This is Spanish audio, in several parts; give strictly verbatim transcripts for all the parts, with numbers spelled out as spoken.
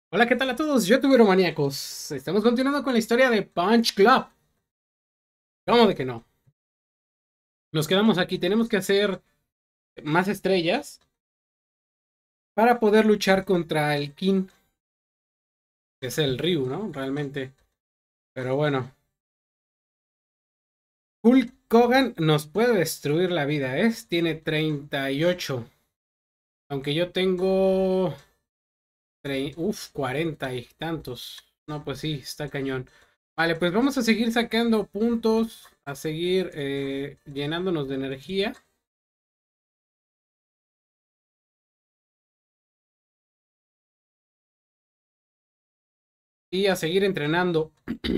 Hola, ¿qué tal a todos? Youtubero maníacos. Estamos continuando con la historia de Punch Club. ¿Cómo de que no? Nos quedamos aquí. Tenemos que hacer más estrellas para poder luchar contra el King, que es el Ryu, ¿no? Realmente. Pero bueno. Hulk Hogan nos puede destruir la vida, ¿eh? Tiene treinta y ocho. Aunque yo tengo... Uf, cuarenta y tantos. No, pues sí, está cañón. Vale, pues vamos a seguir sacando puntos, a seguir eh, llenándonos de energía. Y a seguir entrenando.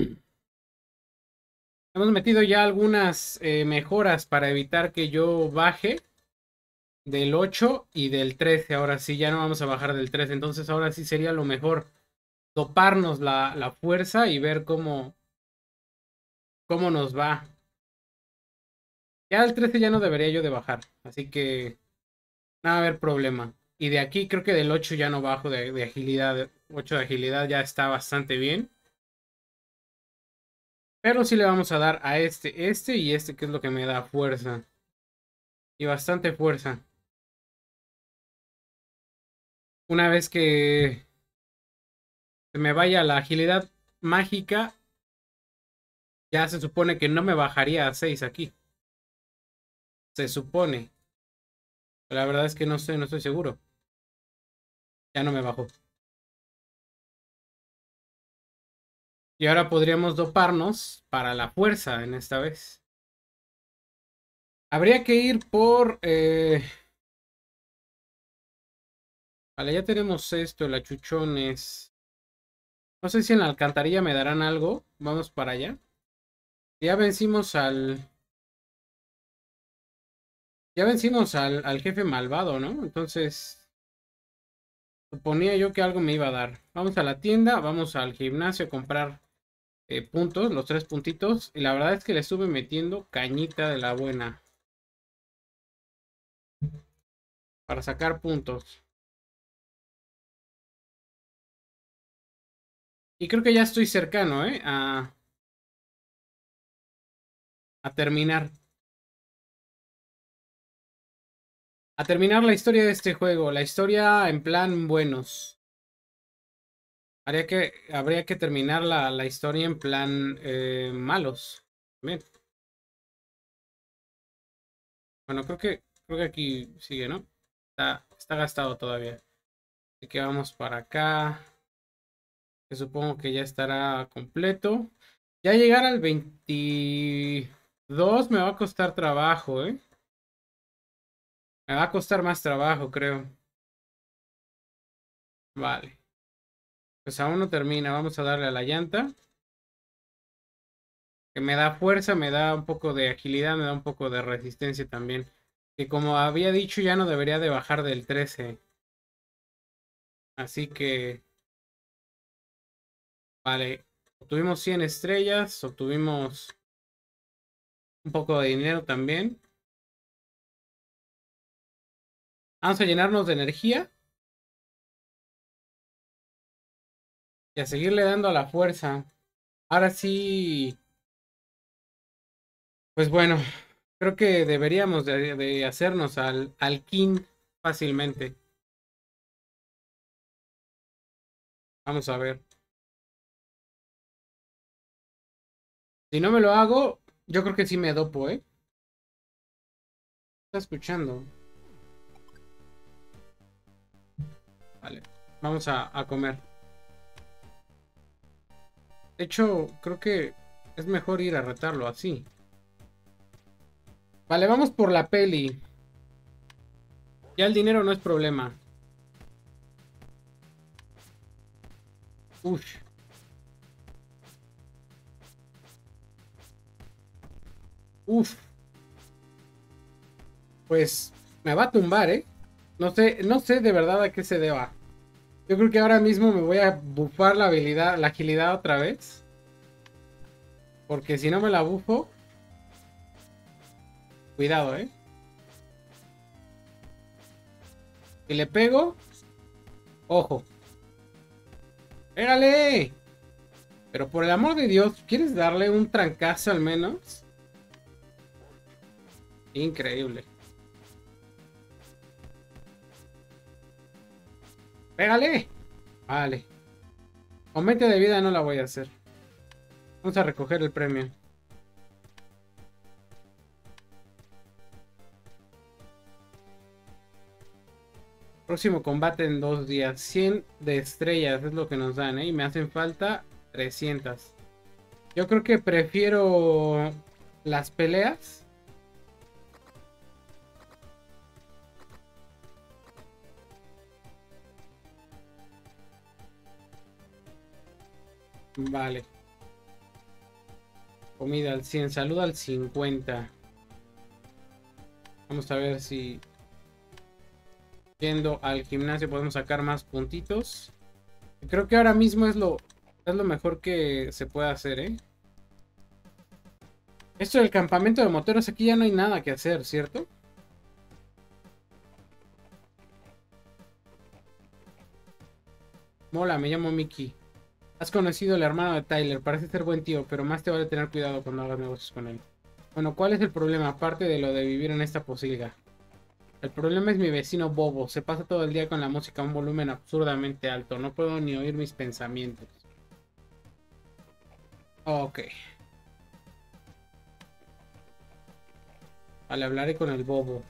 Hemos metido ya algunas eh, mejoras para evitar que yo baje del ocho y del trece. Ahora sí, ya no vamos a bajar del trece. Entonces ahora sí sería lo mejor toparnos la, la fuerza y ver cómo, cómo nos va. Ya al trece ya no debería yo de bajar. Así que no va a haber problema. Y de aquí creo que del ocho ya no bajo de, de agilidad. ocho de agilidad ya está bastante bien. Pero sí le vamos a dar a este, este y este, que es lo que me da fuerza. Y bastante fuerza. Una vez que se me vaya la agilidad mágica, ya se supone que no me bajaría a seis aquí. Se supone. La verdad es que no sé, no estoy seguro. Ya no me bajó. Y ahora podríamos doparnos para la fuerza en esta vez. Habría que ir por... Eh... Vale, ya tenemos esto, el achuchones. No sé si en la alcantarilla me darán algo. Vamos para allá. Ya vencimos al... Ya vencimos al, al jefe malvado, ¿no? Entonces, suponía yo que algo me iba a dar. Vamos a la tienda, vamos al gimnasio a comprar eh, puntos, los tres puntitos. Y la verdad es que le estuve metiendo cañita de la buena para sacar puntos. Y creo que ya estoy cercano, ¿eh? A, a terminar. A terminar la historia de este juego. La historia en plan buenos. Habría que, habría que terminar la, la historia en plan eh, malos. Bien. Bueno, creo que, creo que aquí sigue, ¿no? Está, está gastado todavía. Así que vamos para acá. Que supongo que ya estará completo. Ya llegar al veintidós me va a costar trabajo, ¿eh? Me va a costar más trabajo, creo. Vale. Pues aún no termina. Vamos a darle a la llanta. Que me da fuerza, me da un poco de agilidad, me da un poco de resistencia también. Que como había dicho, ya no debería de bajar del trece. Así que, vale. Obtuvimos cien estrellas. Obtuvimos un poco de dinero también. Vamos a llenarnos de energía. Y a seguirle dando a la fuerza. Ahora sí, pues bueno, creo que deberíamos de, de hacernos al, al King fácilmente. Vamos a ver. Si no me lo hago, yo creo que sí me dopo, ¿eh? Está escuchando. Vale, vamos a, a comer. De hecho, creo que es mejor ir a retarlo así. Vale, vamos por la peli. Ya el dinero no es problema. Uf. Uf. Pues me va a tumbar, ¿eh? No sé, no sé de verdad a qué se deba. Yo creo que ahora mismo me voy a bufar la habilidad, la agilidad otra vez. Porque si no me la bufo, cuidado, ¿eh? Si le pego, ojo. ¡Pégale! Pero por el amor de Dios, ¿quieres darle un trancazo al menos? Increíble. ¡Pégale! Vale. Aumento de vida no la voy a hacer. Vamos a recoger el premio. Próximo combate en dos días. cien de estrellas es lo que nos dan, ¿eh? Y me hacen falta trescientas. Yo creo que prefiero las peleas. Vale. Comida al cien. Salud al cincuenta. Vamos a ver si yendo al gimnasio podemos sacar más puntitos. Creo que ahora mismo es lo, es lo mejor que se puede hacer, ¿eh? Esto del campamento de moteros, aquí ya no hay nada que hacer, ¿cierto? Mola, me llamo Mickey. Has conocido al hermano de Tyler, parece ser buen tío, pero más te vale tener cuidado cuando hagas negocios con él. Bueno, ¿cuál es el problema, aparte de lo de vivir en esta posilga? El problema es mi vecino Bobo, se pasa todo el día con la música a un volumen absurdamente alto, no puedo ni oír mis pensamientos. Ok. Vale, hablaré con el Bobo.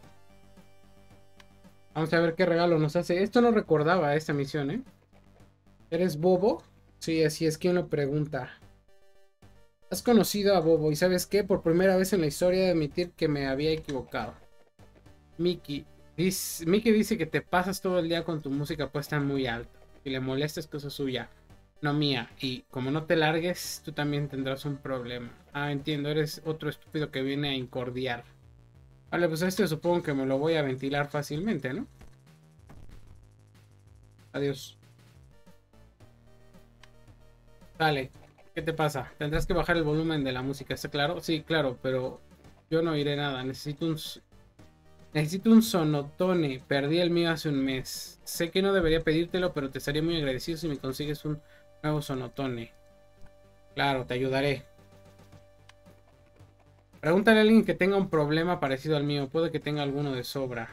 Vamos a ver qué regalo nos hace. Esto no recordaba esta misión, ¿eh? ¿Eres Bobo? Sí, así es. ¿Quién lo pregunta? Has conocido a Bobo y ¿sabes qué? Por primera vez en la historia de admitir que me había equivocado. Mickey dice, Mickey dice que te pasas todo el día con tu música puesta muy alta. Y le molesta es cosa suya, no mía. Y como no te largues, tú también tendrás un problema. Ah, entiendo, eres otro estúpido que viene a incordiar. Vale, pues este supongo que me lo voy a ventilar fácilmente, ¿no? Adiós. Dale, ¿qué te pasa? Tendrás que bajar el volumen de la música, ¿está claro? Sí, claro, pero yo no oiré nada. Necesito un... Necesito un sonotone. Perdí el mío hace un mes. Sé que no debería pedírtelo, pero te estaría muy agradecido si me consigues un nuevo sonotone. Claro, te ayudaré. Pregúntale a alguien que tenga un problema parecido al mío. Puede que tenga alguno de sobra.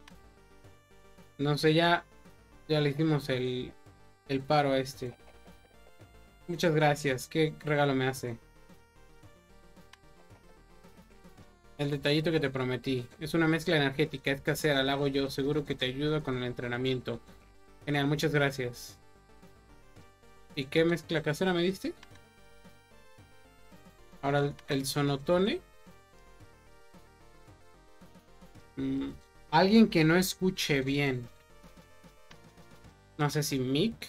No sé, ya, ya le hicimos el, el paro a este. Muchas gracias. ¿Qué regalo me hace? El detallito que te prometí. Es una mezcla energética, es casera, la hago yo. Seguro que te ayuda con el entrenamiento. Genial, muchas gracias. ¿Y qué mezcla casera me diste? Ahora el, el sonotone. Mm, alguien que no escuche bien. No sé si Mick.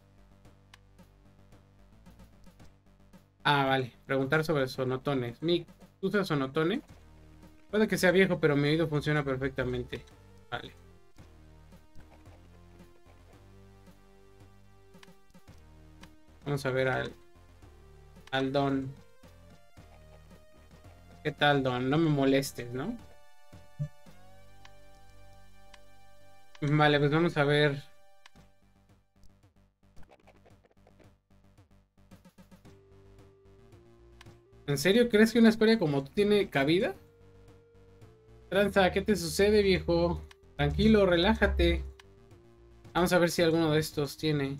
Ah, vale. Preguntar sobre sonotones. Mick, ¿tú usas sonotone? Puede que sea viejo, pero mi oído funciona perfectamente. Vale. Vamos a ver al, al Don. ¿Qué tal, Don? No me molestes, ¿no? Vale, pues vamos a ver. ¿En serio crees que una escuela como tú tiene cabida? Tranza, ¿qué te sucede, viejo? Tranquilo, relájate. Vamos a ver si alguno de estos tiene.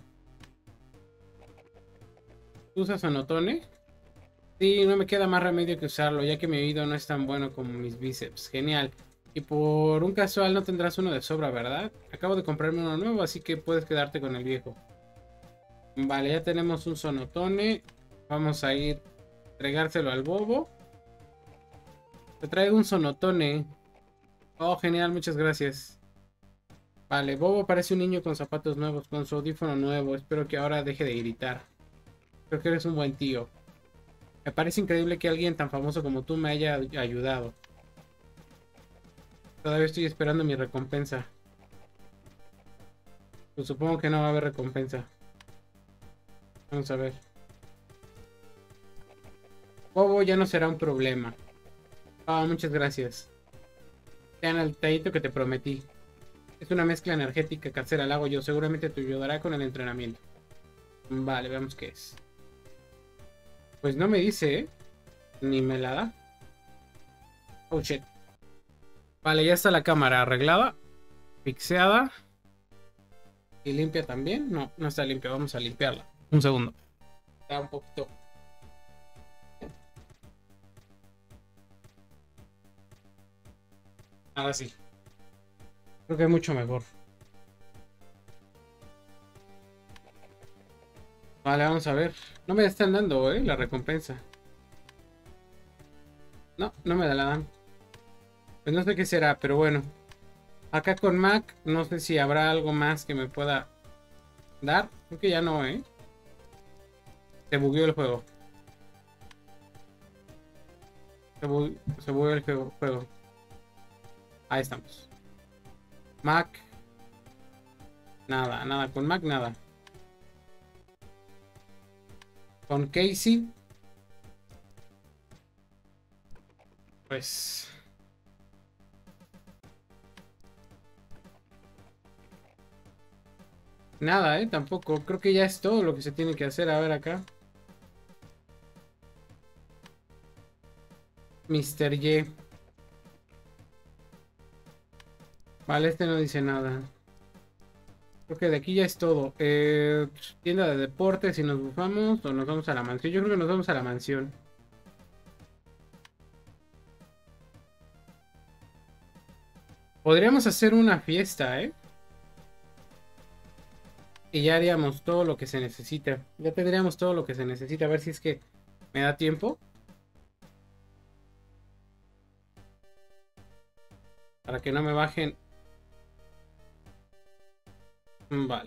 ¿Usas sonotone? Sí, no me queda más remedio que usarlo, ya que mi oído no es tan bueno como mis bíceps. Genial. Y por un casual no tendrás uno de sobra, ¿verdad? Acabo de comprarme uno nuevo, así que puedes quedarte con el viejo. Vale, ya tenemos un sonotone. Vamos a ir a entregárselo al Bobo. Te traigo un sonotone. Oh, genial, muchas gracias. Vale, Bobo parece un niño con zapatos nuevos, con su audífono nuevo. Espero que ahora deje de gritar. Creo que eres un buen tío. Me parece increíble que alguien tan famoso como tú me haya ayudado. Todavía estoy esperando mi recompensa. Pues supongo que no va a haber recompensa. Vamos a ver. Bobo ya no será un problema. Ah, muchas gracias. Vean el detallito que te prometí. Es una mezcla energética casera, la hago yo. Seguramente te ayudará con el entrenamiento. Vale, veamos qué es. Pues no me dice, ¿eh? Ni me la da. Oh, shit. Vale, ya está la cámara arreglada, fixeada. ¿Y limpia también? No, no está limpia. Vamos a limpiarla. Un segundo. Está un poquito. Ahora sí. Creo que es mucho mejor. Vale, vamos a ver. No me están dando, ¿eh? La recompensa. No, no me la dan. Pues no sé qué será, pero bueno. Acá con Mac, no sé si habrá algo más que me pueda dar. Creo que ya no, ¿eh? Se bugueó el juego. Se, bu se bugueó el juego, juego. Ahí estamos. Mac. Nada, nada. Con Mac, nada. Con Casey. Pues... nada, ¿eh? Tampoco. Creo que ya es todo lo que se tiene que hacer. A ver acá. mister Y. Vale, este no dice nada. Creo que de aquí ya es todo. Eh, tienda de deportes, si nos bufamos o nos vamos a la mansión. Yo creo que nos vamos a la mansión. Podríamos hacer una fiesta, ¿eh? Y ya haríamos todo lo que se necesita. Ya tendríamos todo lo que se necesita. A ver si es que me da tiempo. Para que no me bajen. Vale.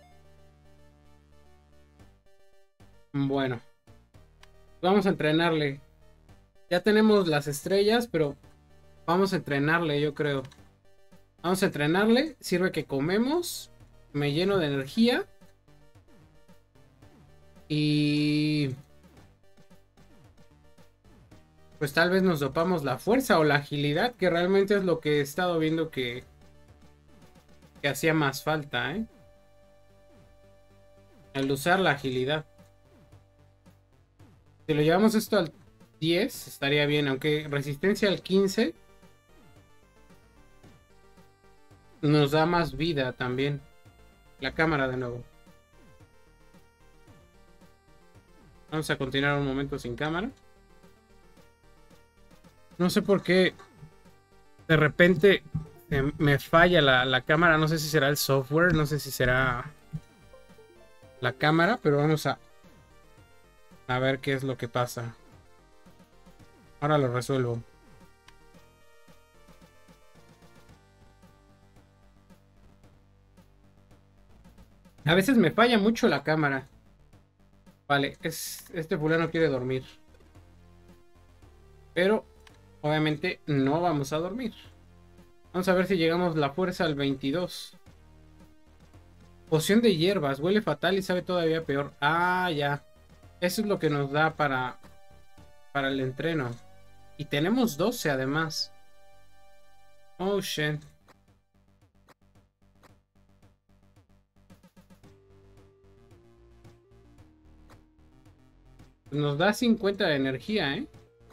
Bueno. Vamos a entrenarle. Ya tenemos las estrellas, pero vamos a entrenarle, yo creo. Vamos a entrenarle. Sirve que comemos. Me lleno de energía. Y... pues tal vez nos dopamos la fuerza o la agilidad, que realmente es lo que he estado viendo que, que hacía más falta, ¿eh? Al usar la agilidad. Si lo llevamos esto al diez, estaría bien, aunque resistencia al quince nos da más vida también. La cámara de nuevo. Vamos a continuar un momento sin cámara. No sé por qué de repente eh, me falla la, la cámara. No sé si será el software, no sé si será la cámara, pero vamos a, a ver qué es lo que pasa. Ahora lo resuelvo. A veces me falla mucho la cámara. Vale, es, este fulano quiere dormir. Pero obviamente no vamos a dormir. Vamos a ver si llegamos la fuerza al veintidós. Poción de hierbas. Huele fatal y sabe todavía peor. Ah, ya. Eso es lo que nos da para, para el entreno. Y tenemos doce además. Oh, shit. Nos da cincuenta de energía, ¿eh?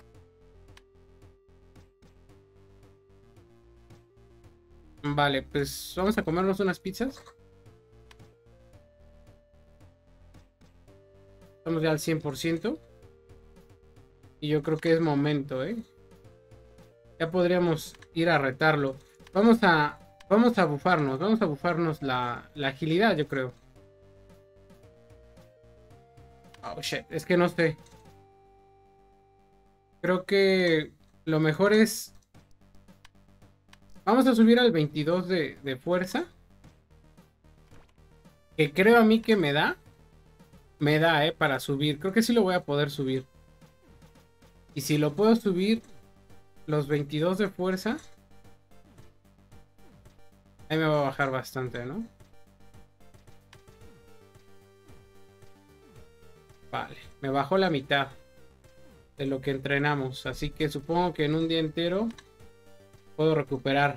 Vale, pues vamos a comernos unas pizzas. Estamos ya al cien por ciento. Y yo creo que es momento, ¿eh? Ya podríamos ir a retarlo. Vamos a... Vamos a bufarnos. Vamos a bufarnos la, la agilidad, yo creo. Oh, shit. Es que no sé. Creo que lo mejor es... vamos a subir al veintidós de, de fuerza. Que creo a mí que me da. Me da, ¿eh? Para subir. Creo que sí lo voy a poder subir. Y si lo puedo subir... los veintidós de fuerza... ahí me va a bajar bastante, ¿no? Vale. Me bajó la mitad de lo que entrenamos. Así que supongo que en un día entero... puedo recuperar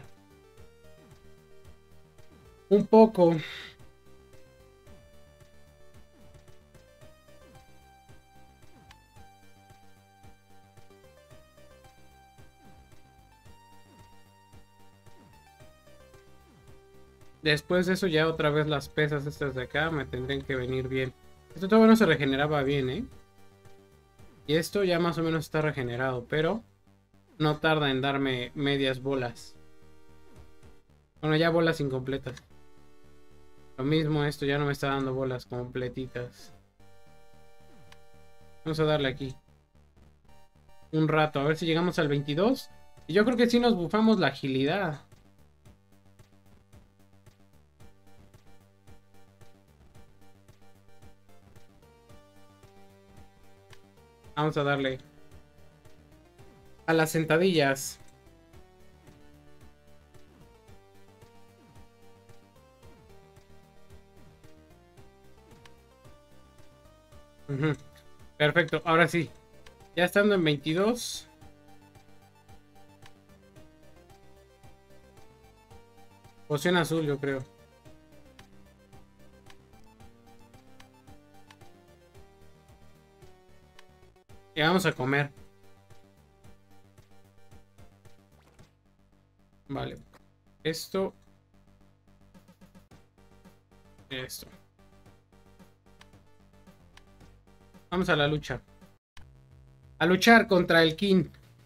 un poco. Después de eso ya otra vez las pesas estas de acá me tendrían que venir bien. Esto todavía no se regeneraba bien, ¿eh? Y esto ya más o menos está regenerado, pero no tarda en darme medias bolas. Bueno, ya bolas incompletas. Lo mismo, esto ya no me está dando bolas completitas. Vamos a darle aquí un rato, a ver si llegamos al veintidós. Y yo creo que sí nos bufamos la agilidad. Vamos a darle a las sentadillas. Uh-huh. Perfecto, ahora sí. Ya estando en veintidós. Poción azul, yo creo. Y vamos a comer. Vale. Esto. Esto. Vamos a la lucha. A luchar contra el King.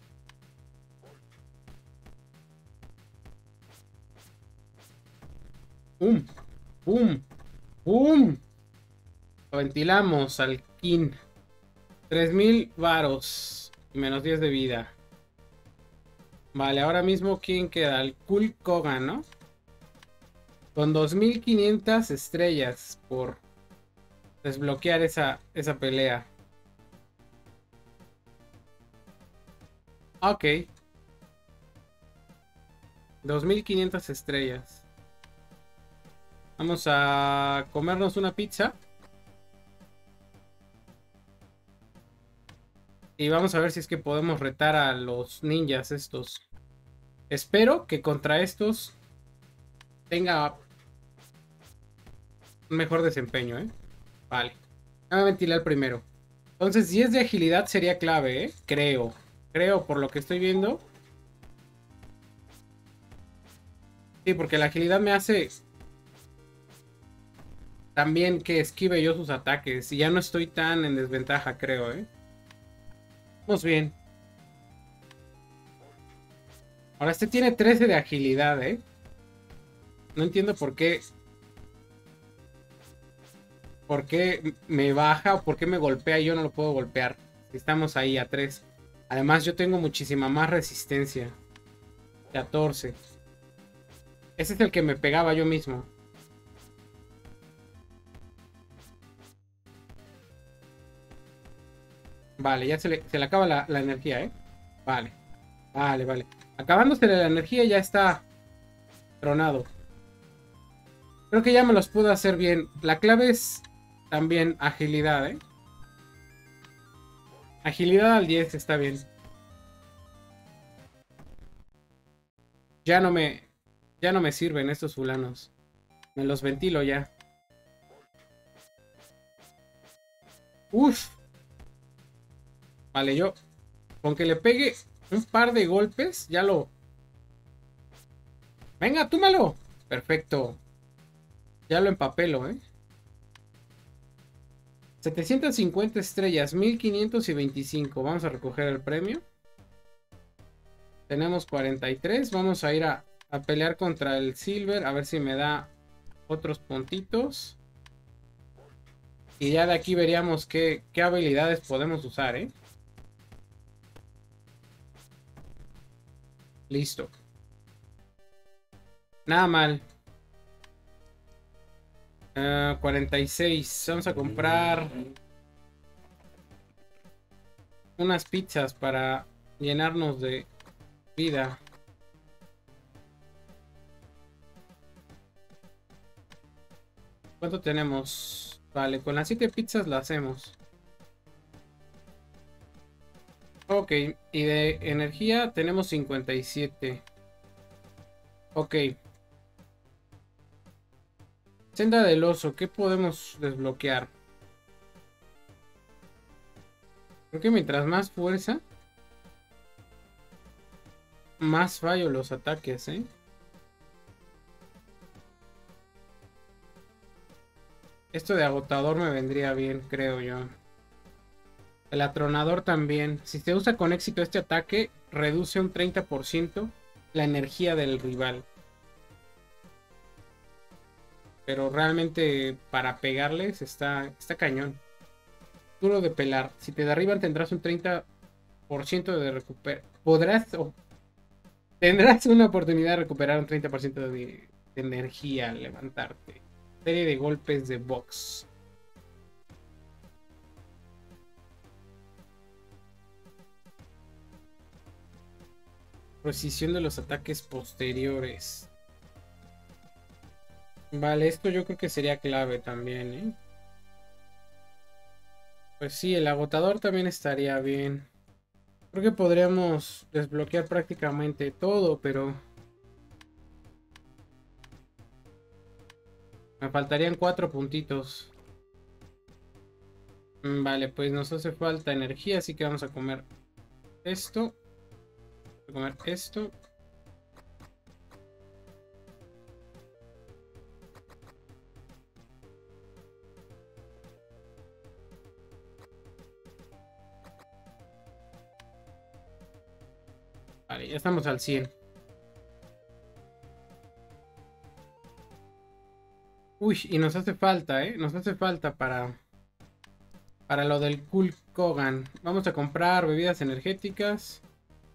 ¡Pum! ¡Pum! ¡Pum! Lo ventilamos al King. tres mil varos. Menos diez de vida. Vale, ahora mismo ¿quién queda? El Hulk Hogan, ¿no? Con dos mil quinientas estrellas por desbloquear esa, esa pelea. Ok. dos mil quinientas estrellas. Vamos a comernos una pizza. Y vamos a ver si es que podemos retar a los ninjas estos. Espero que contra estos tenga un mejor desempeño, ¿eh? Vale. Voy a ventilar primero. Entonces, si es de agilidad sería clave, ¿eh? Creo. Creo, por lo que estoy viendo. Sí, porque la agilidad me hace también que esquive yo sus ataques. Y ya no estoy tan en desventaja, creo, ¿eh? Vamos bien. Ahora este tiene trece de agilidad, ¿eh? No entiendo por qué. ¿Por qué me baja o por qué me golpea y yo no lo puedo golpear? Estamos ahí a tres. Además yo tengo muchísima más resistencia. catorce. Ese es el que me pegaba yo mismo. Vale, ya se le, se le acaba la, la energía, ¿eh? Vale. Vale, vale. Acabándose la energía ya está tronado. Creo que ya me los puedo hacer bien. La clave es también agilidad, ¿eh? Agilidad al diez está bien. Ya no me... Ya no me sirven estos fulanos. Me los ventilo ya. Uf. Vale, yo... Con que le pegue un par de golpes, ya lo... Venga, túmalo. Perfecto. Ya lo empapelo, ¿eh? setecientas cincuenta estrellas, mil quinientos veinticinco. Vamos a recoger el premio. Tenemos cuarenta y tres. Vamos a ir a, a pelear contra el Silver. A ver si me da otros puntitos. Y ya de aquí veríamos qué, qué habilidades podemos usar, ¿eh? Listo. Nada mal. Uh, cuarenta y seis. Vamos a comprar unas pizzas para llenarnos de vida. ¿Cuánto tenemos? Vale, con las siete pizzas la hacemos. Ok, y de energía tenemos cincuenta y siete. Ok. Senda del oso, ¿qué podemos desbloquear? Creo que mientras más fuerza, más fallo los ataques, ¿eh? Esto de agotador me vendría bien, creo yo. El atronador también. Si se usa con éxito este ataque, reduce un treinta por ciento la energía del rival. Pero realmente para pegarles está, está cañón. Duro de pelar. Si te derriban tendrás un treinta por ciento de recuperar. Podrás o tendrás una oportunidad de recuperar un treinta por ciento de, de energía al levantarte. Serie de golpes de box. Precisión de los ataques posteriores. Vale, esto yo creo que sería clave también, ¿eh? Pues sí, el agotador también estaría bien. Creo que podríamos desbloquear prácticamente todo, pero me faltarían cuatro puntitos. Vale, pues nos hace falta energía, así que vamos a comer esto. Vamos a comer esto. Vale, ya estamos al cien. Uy, y nos hace falta, ¿eh? Nos hace falta para, para lo del Hulk Hogan. Vamos a comprar bebidas energéticas.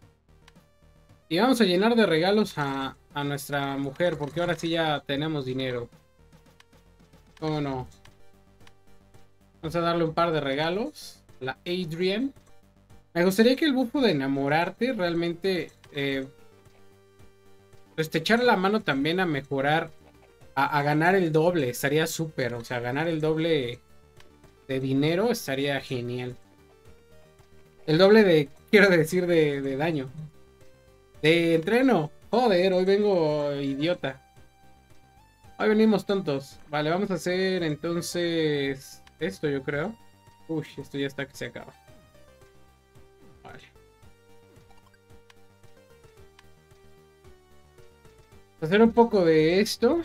Y vamos a llenar de regalos a, a nuestra mujer, porque ahora sí ya tenemos dinero. ¿Cómo no? Vamos a darle un par de regalos. La Adrian. Me gustaría que el bufo de enamorarte realmente... Eh, pues te echara la mano también a mejorar... A, a ganar el doble. Estaría súper. O sea, ganar el doble de dinero estaría genial. El doble de... Quiero decir de, de daño. De entreno. Joder, hoy vengo idiota. Hoy venimos tontos. Vale, vamos a hacer entonces esto, yo creo. Uy, esto ya está que se acaba. Vale. Hacer un poco de esto.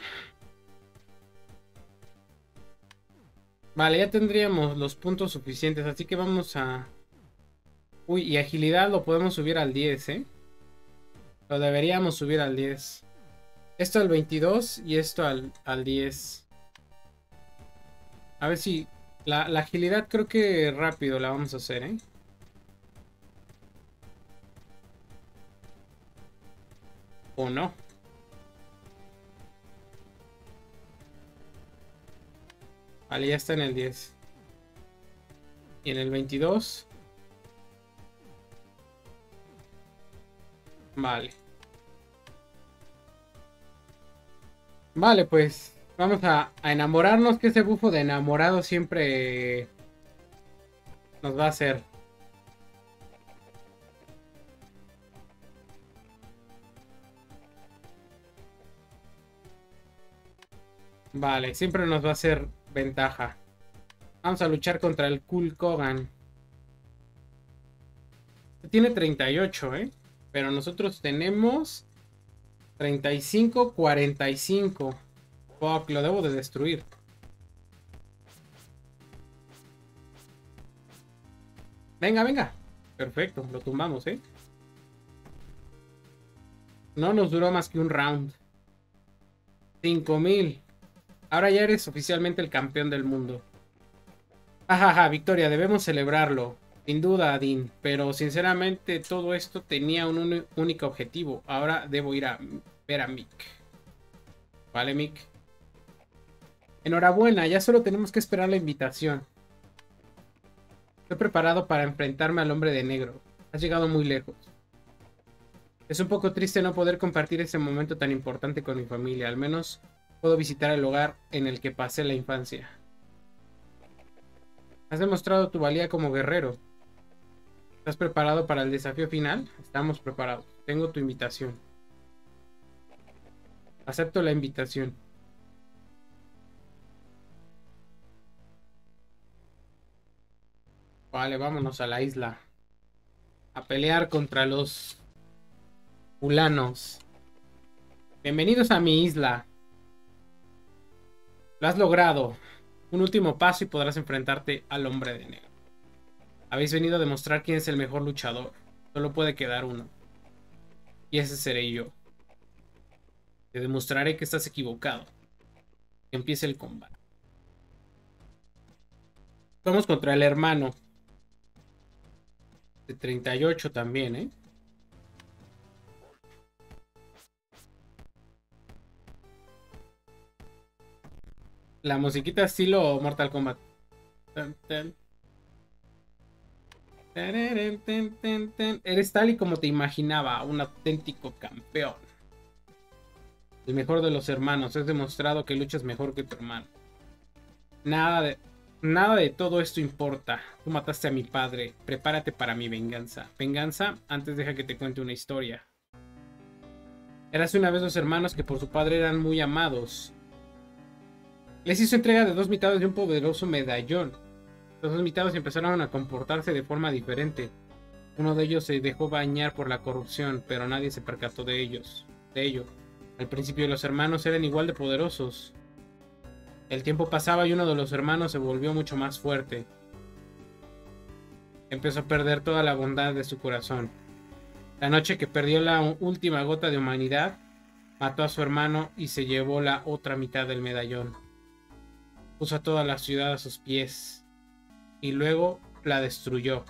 Vale, ya tendríamos los puntos suficientes, así que vamos a... Uy, y agilidad lo podemos subir al diez, ¿eh? Lo deberíamos subir al diez. Esto al veintidós y esto al, al diez. A ver si... La, la agilidad creo que rápido la vamos a hacer, ¿eh? ¿O no? Vale, ya está en el diez. Y en el veintidós. Vale. Vale, pues vamos a, a enamorarnos, que ese bufo de enamorado siempre nos va a hacer. Vale, siempre nos va a hacer ventaja. Vamos a luchar contra el Hulk Hogan. Tiene treinta y ocho, ¿eh? Pero nosotros tenemos treinta y cinco, cuarenta y cinco. Fuck, lo debo de destruir. Venga, venga. Perfecto, lo tumbamos, ¿eh? No nos duró más que un round. cinco mil. Ahora ya eres oficialmente el campeón del mundo. Ajaja, victoria, debemos celebrarlo. Sin duda, Dean. Pero sinceramente todo esto tenía un único objetivo. Ahora debo ir a ver a Mick. Vale, Mick. Enhorabuena, ya solo tenemos que esperar la invitación. Estoy preparado para enfrentarme al hombre de negro. Has llegado muy lejos. Es un poco triste no poder compartir ese momento tan importante con mi familia. Al menos puedo visitar el hogar en el que pasé la infancia. Has demostrado tu valía como guerrero. ¿Estás preparado para el desafío final? Estamos preparados. Tengo tu invitación. Acepto la invitación. Vale, vámonos a la isla. A pelear contra los fulanos. Bienvenidos a mi isla. Lo has logrado. Un último paso y podrás enfrentarte al hombre de negro. Habéis venido a demostrar quién es el mejor luchador. Solo puede quedar uno. Y ese seré yo. Te demostraré que estás equivocado. Que empiece el combate. Vamos contra el hermano. De treinta y ocho también, ¿eh? La musiquita estilo Mortal Kombat. Tan, tan. Eres tal y como te imaginaba, un auténtico campeón. El mejor de los hermanos. Es demostrado que luchas mejor que tu hermano. Nada de, nada de todo esto importa. Tú mataste a mi padre. Prepárate para mi venganza. Venganza, antes deja que te cuente una historia. Érase una vez dos hermanos que por su padre eran muy amados. Les hizo entrega de dos mitades de un poderoso medallón. Los dos mitades empezaron a comportarse de forma diferente. Uno de ellos se dejó bañar por la corrupción, pero nadie se percató de ellos, de ello. Al principio los hermanos eran igual de poderosos. El tiempo pasaba y uno de los hermanos se volvió mucho más fuerte. Empezó a perder toda la bondad de su corazón. La noche que perdió la última gota de humanidad, mató a su hermano y se llevó la otra mitad del medallón. Puso a toda la ciudad a sus pies y luego la destruyó.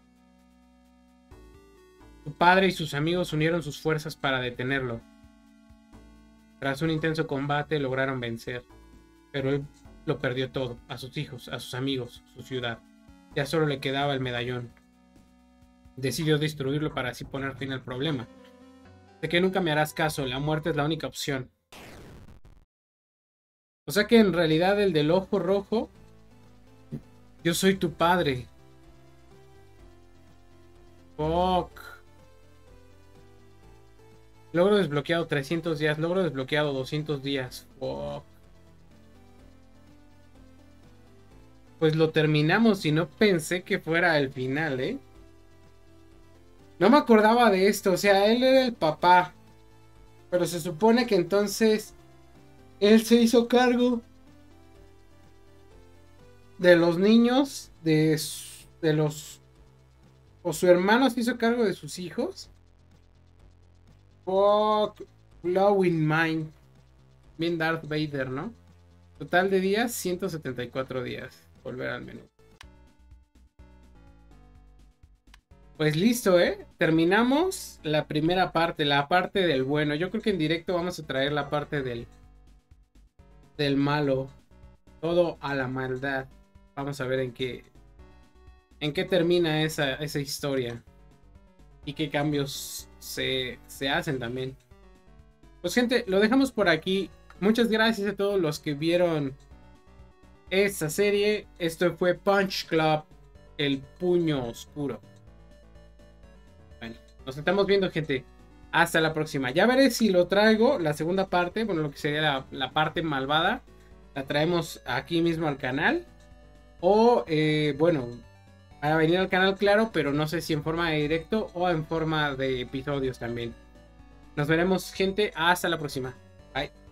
Su padre y sus amigos unieron sus fuerzas para detenerlo. Tras un intenso combate lograron vencer, pero él lo perdió todo, a sus hijos, a sus amigos, su ciudad. Ya solo le quedaba el medallón. Decidió destruirlo para así poner fin al problema. Sé que nunca me harás caso, la muerte es la única opción. O sea que en realidad el del ojo rojo, yo soy tu padre. Fuck. Logro desbloqueado trescientos días. Logro desbloqueado doscientos días. Fuck. Pues lo terminamos y no pensé que fuera el final, ¿eh? No me acordaba de esto. O sea, él era el papá. Pero se supone que entonces él se hizo cargo de los niños, de, de los... O su hermano se hizo cargo de sus hijos. Fuck. Blowing mind. Bien Darth Vader, ¿no? Total de días, ciento setenta y cuatro días. Volver al menú. Pues listo, ¿eh? Terminamos la primera parte, la parte del bueno. Yo creo que en directo vamos a traer la parte del... Del malo. Todo a la maldad. Vamos a ver en qué... En qué termina esa, esa historia. Y qué cambios se, se hacen también. Pues gente, lo dejamos por aquí. Muchas gracias a todos los que vieron esta serie. Esto fue Punch Club, el puño oscuro. Bueno, nos estamos viendo, gente. Hasta la próxima. Ya veré si lo traigo, la segunda parte, bueno, lo que sería la, la parte malvada. La traemos aquí mismo al canal. O, eh, bueno, a venir al canal, claro, pero no sé si en forma de directo o en forma de episodios también. Nos veremos, gente. Hasta la próxima. Bye.